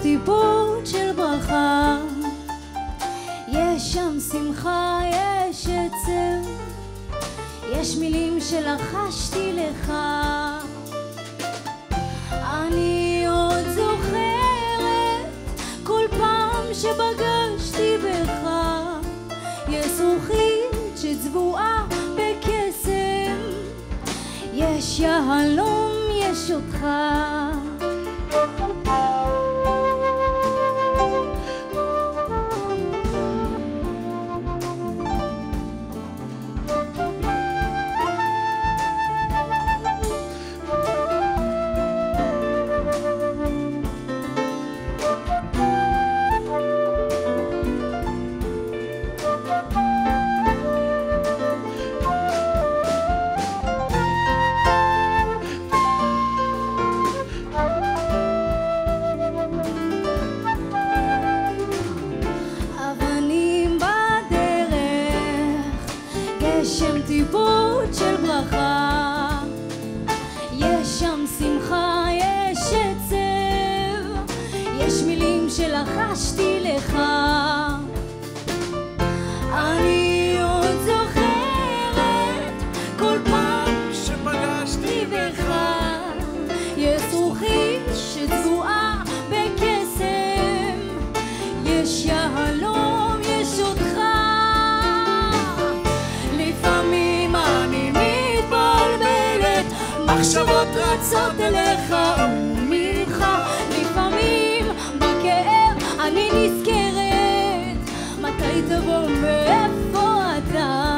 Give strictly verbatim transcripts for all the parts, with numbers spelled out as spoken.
טיפות של ברכה, יש שם שמחה, יש עצב, יש מילים שלחשתי לך. אני עוד זוכרת כל פעם שפגשתי בך, יש זכוכית שצבועה בקסם, יש יהלום, יש אותך. יש שם טיפות של ברכה, יש שם שמחה, יש עצב, יש מילים שלחשתי לך. אני עוד זוכרת כל פעם שפגשתי בך, יש זכוכית שצבועה בקסם, יש יהלום, יש אותך. מחשבות רצות אליך וממך, לפעמים בכאב אני נזכרת מתי תבוא ואיפה אתה.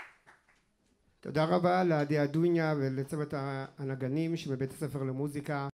תודה רבה לעדי אדוניה ולצוות הנגנים שבבית הספר למוזיקה.